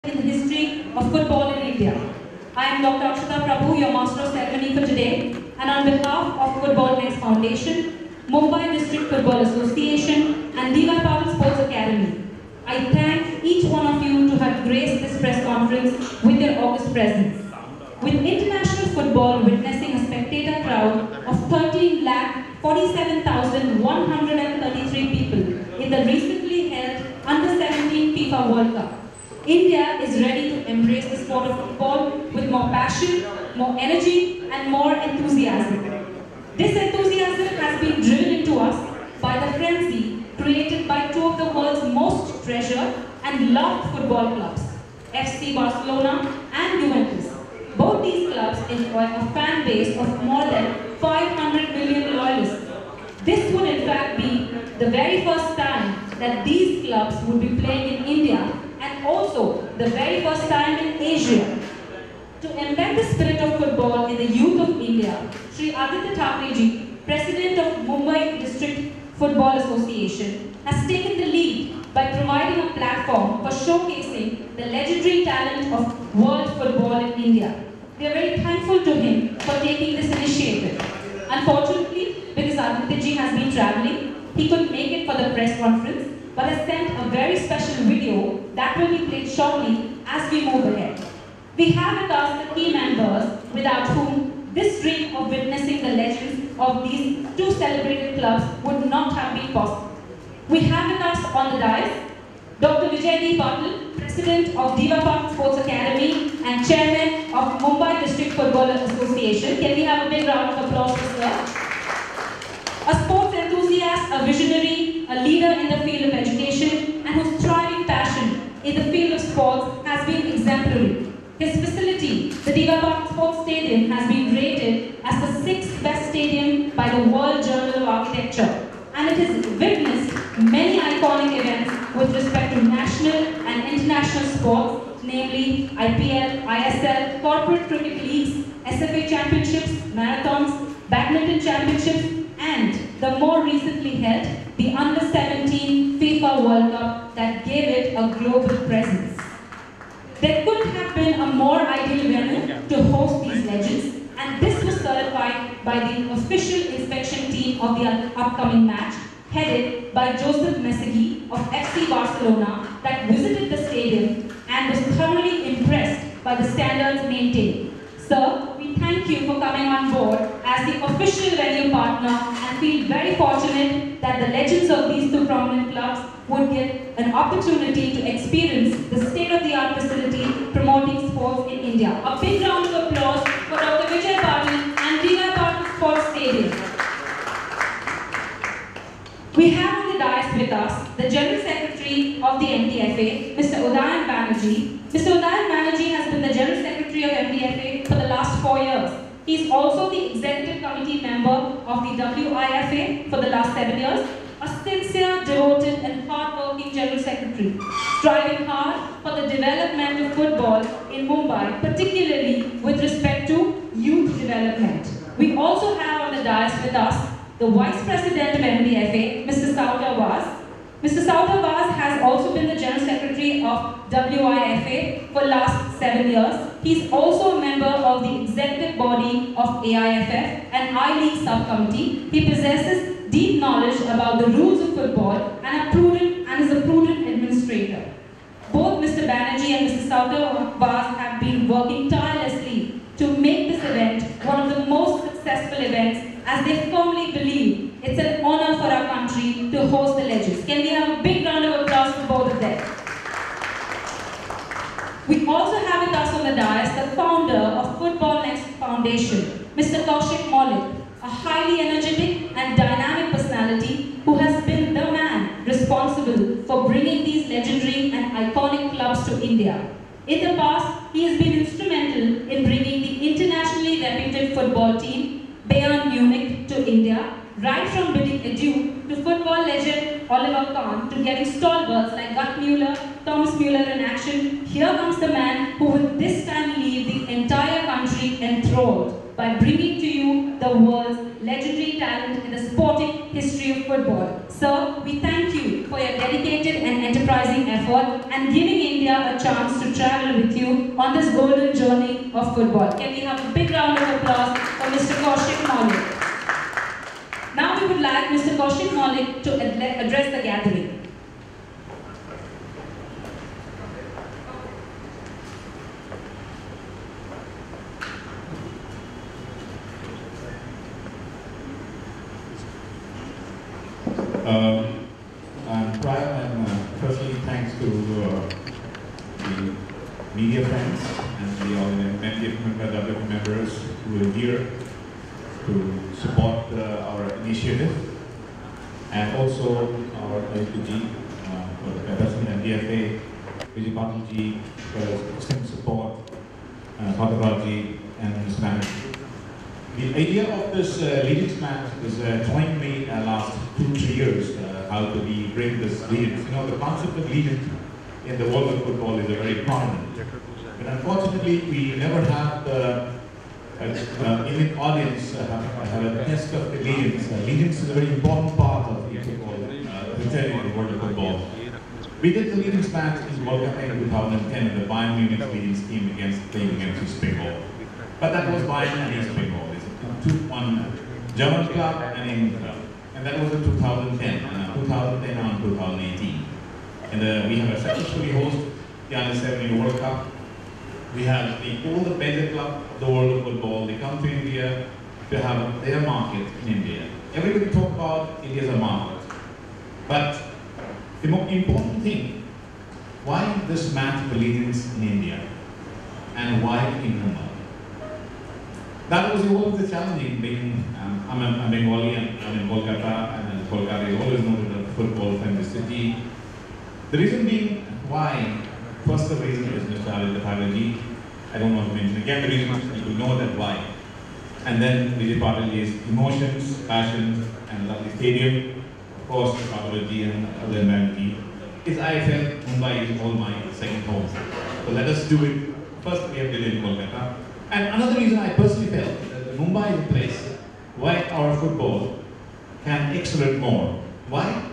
in the history of football in India. I am Dr. Akshata Prabhu, your Master of Ceremony for today, and on behalf of Football Next Foundation, Mumbai District Football Association, and D.Y. Patil Sports Academy, I thank each one of you to have graced this press conference with your august presence. With international football witnessing a spectator crowd of 13,47,133 people in the recently held Under-17 FIFA World Cup, India is ready to embrace the sport of football with more passion, more energy, and more enthusiasm. This enthusiasm has been driven into us by the frenzy created by two of the world's most treasured and loved football clubs, FC Barcelona and Juventus. Both these clubs enjoy a fan base of more than 500 million loyalists. This would in fact be the very first time that these clubs would be playing in India, and also the very first time in Asia. To embed the spirit of football in the youth of India, Sri Aditya Thakurji, President of Mumbai District Football Association, has taken the lead by providing a platform for showcasing the legendary talent of world football in India. We are very thankful to him for taking this initiative. Unfortunately, because Aditya ji has been traveling, he couldn't make it for the press conference, but has sent a very special video that will be played shortly as we move ahead. We have with us the key members without whom this dream of witnessing the legends of these two celebrated clubs would not have been possible. We have with us on the dais Dr. Vijay D. Patil, President of D.Y. Patil Sports Academy and Chairman of Mumbai District Football Association. Can we have a big round of applause for sir? A sports enthusiast, a visionary, a leader in the field of education, and whose thriving passion in the field of sports has been exemplary. His facility, the D.Y. Patil Sports Stadium, has been rated as the 6th best stadium by the World Journal of Architecture, and it has witnessed many iconic events with respect to national and international sports, namely IPL, ISL, corporate cricket leagues, SFA championships, marathons, badminton championships, and the more recently held, the Under-17 FIFA World Cup that gave it a global presence. There couldn't have been a more ideal venue to host these legends, and this was certified by the official inspection team of the upcoming match, headed by Joseph Messigi of FC Barcelona, that visited the stadium and was thoroughly impressed by the standards maintained. Sir, we thank you for coming on board as the official venue partner and feel very fortunate that the legends of these two prominent clubs would get an opportunity to experience the state-of-the-art facility promoting sports in India. A big round of applause for Dr. Vijay Patil and D.Y. Patil Sports Stadium. We have on the dais with us the General Secretary of the MDFA, Mr. Udayan Banerjee. Mr. Udayan Banerjee has been the General Secretary of MDFA for the last 4 years. He is also the Executive Committee member of the WIFA for the last 7 years. A sincere, devoted and hard-working General Secretary, striving hard for the development of football in Mumbai, particularly with respect to youth development. We also have on the dais with us the Vice President of MDFA, Mr. Sauta Vaz. Mr. Sauta Vaz has also been the General Secretary of WIFA for the last 7 years. He is also a member of the executive body of AIFF and I-League subcommittee. He possesses deep knowledge about the rules of football and is a prudent administrator. Both Mr. Banerjee and Mr. Sauta Vaz have been working tirelessly to make this event one of the most successful events, as they firmly believe it's an honor for our country to host the legends. Can we have a big round of applause for both of them? We also have with us on the dais the founder of Football Next Foundation, Mr. Kaushik Maulik, a highly energetic and dynamic personality who has been the man responsible for bringing these legendary and iconic clubs to India. In the past, he has been instrumental in bringing the internationally reputed football team, Bayern Munich, to India, right from bidding adieu to football legend Oliver Kahn to getting stalwarts like Gerd Müller, Thomas Müller in action. Here comes the man who will this time leave the entire country enthralled by bringing to you the world's legendary talent in the sporting history of football. football. Sir, we thank you for your dedicated and enterprising effort and giving India a chance to travel with you on this golden journey of football. Can we have a big round of applause for Mr. Kaushik Maulik? Now we would like Mr. Kaushik Maulik to address the gathering. Firstly, thanks to the media friends and the MDF members who are here to support our initiative, and also our LPG, President MDFA, Vijay Patilji, for extended support, Bhattaraji, and Spanish. The idea of this Legions match is joined me last 2-3 years, how to bring this Legions. You know, the concept of Legions in the world of football is a very prominent. But unfortunately, we never have the Indian audience have a test of the Legions. Legions is a very important part of football, in the world of football. We did the Legions match in World Cup in 2010 in the Bayern Munich Legions team playing against East Bengal. But that was Bayern and East Bengal. One German club and England club. And that was in 2010, 2010 and 2018. And we have successfully hosted the Under-17 World Cup. We have all the major clubs of the world of football. They come to India to have their market in India. Everybody talk about India as a market. But the most important thing, why this match of allegiance in India? And why in Mumbai? That was always the challenging being, I'm a Bengali and I'm in Kolkata, and Kolkata is always noted as a football-friendly city. The reason being why, first the reason is Mr. Ali Patilji. I don't want to mention again the reason, you know that why. And then Vijay Patilji's emotions, passions, and lovely stadium. Of course, Patilji and other humanity. Is I felt Mumbai is all my second home. So let us do it. First we have to live in Kolkata. And another reason I personally felt that Mumbai is a place where our football can excel more. Why?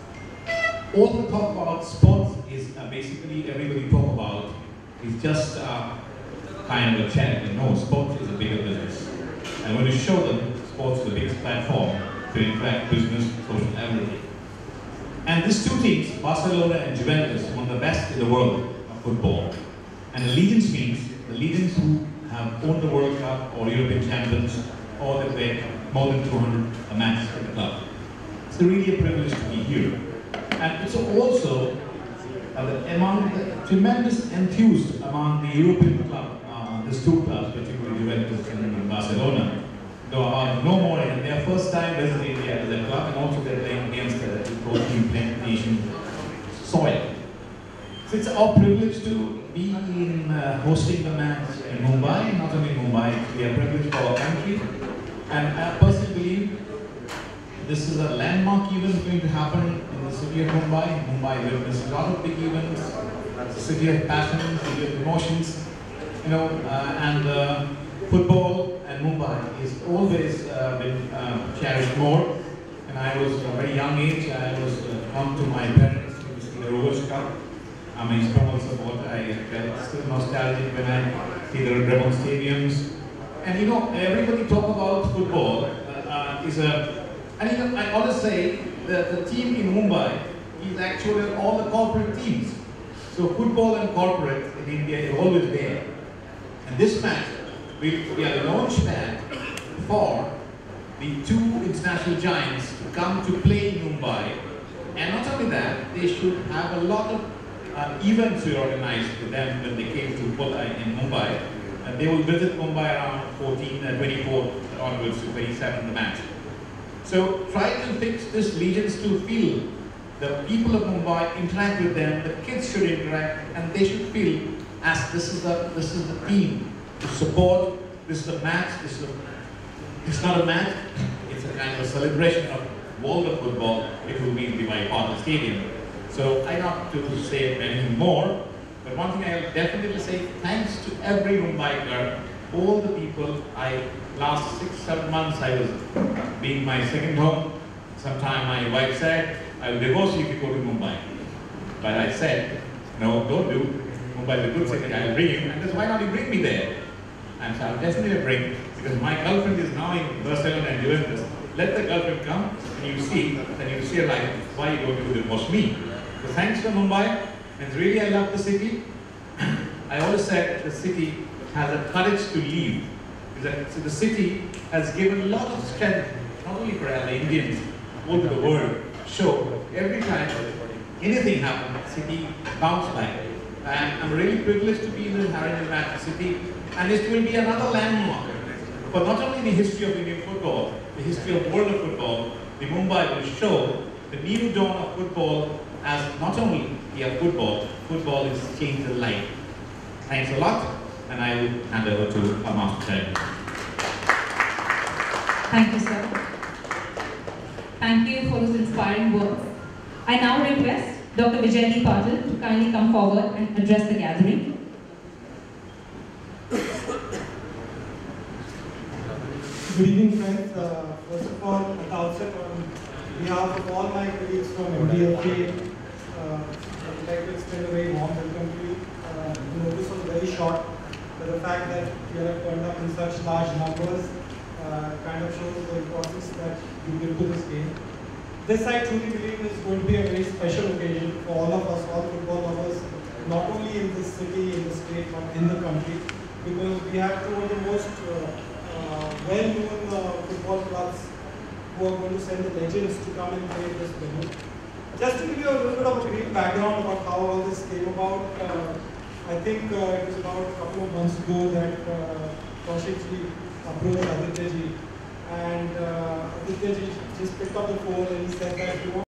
All the talk about sports is basically everybody talk about is just kind of a charity. No, sports is a bigger business. And when you show them sports is the biggest platform to interact business, social, everything. And these two teams, Barcelona and Juventus, one of the best in the world of football. And the Legions means the Legions who have won the World Cup or European champions, or they play more than 200 matches for the club. It's really a privilege to be here. And it's also among the tremendous enthused among the European club, these two clubs, particularly Juventus and Barcelona, no more in their first time visiting India as a club, and also they're playing against the team playing nation soil. So it's our privilege to be in hosting the match in Mumbai, not only Mumbai, we are privileged for our country. And I personally believe this is a landmark event going to happen in the city of Mumbai. Mumbai witnesses a lot of big events, it's a city of passion, city of emotions, you know, and football and Mumbai is always been cherished more. And I was at a very young age, I was come to my parents to see the Rovers Cup. I'm a strong supporter. I get still nostalgic when I see the Rebel stadiums. And you know, everybody talk about football and you know, I always say that the team in Mumbai is actually all the corporate teams. So football and corporate in India is always there. And this match, we are the launch pad for the two international giants to come to play in Mumbai. And not only that, they should have a lot of events we organized for them when they came to in Mumbai. And they will visit Mumbai around 24 onwards to 27 the match. So try to fix this Legions to feel the people of Mumbai interact with them, the kids should interact, and they should feel as this is the team to support, this is a match, it's not a match, it's a kind of a celebration of world of football. It will be in the Vijay Stadium. So I not to say anything more, but one thing I'll definitely say, thanks to every Mumbaiker, all the people, last 6-7 months I was being my second home. Sometime my wife said, I'll divorce you if you go to Mumbai. But I said, no, don't do. Mumbai is a good city, I'll bring you. And that's why not you bring me there? And so I'll definitely bring, because my girlfriend is now in Barcelona and Juventus. Let the girlfriend come, and you see, then you see like, why you going to divorce me? So thanks to Mumbai, and really I love the city. I always said the city has a courage to leave. So the city has given a lot of strength, not only for the Indians, all to the world. Show every time anything happens, the city bounce back. And I'm really privileged to be in the Harinjal city, and it will be another landmark for not only the history of Indian football, the history of world of football. The Mumbai will show the new dawn of football as not only we have football, football is changed the life. Thanks a lot, and I will hand over to our Master Chairman. Thank you, sir. Thank you for those inspiring words. I now request Dr. Vijay Patil to kindly come forward and address the gathering. Good evening, friends. First of all, at the outset, on behalf of all my colleagues from MDFA, I would like to extend a very warm welcome to you. The notice was very short, but the fact that you have turned up in such large numbers kind of shows the importance that you give to this game. This, I truly believe, is going to be a very special occasion for all of us, all football lovers, not only in this city, in the state, but in the country, because we have two of the most well-known football clubs who are going to send the legends to come and play this venue. Just to give you a little bit of a brief background about how all this came about, I think it was about a couple of months ago that Kaushik ji approached Aditya ji, and Aditya ji just picked up the phone and he said that he wants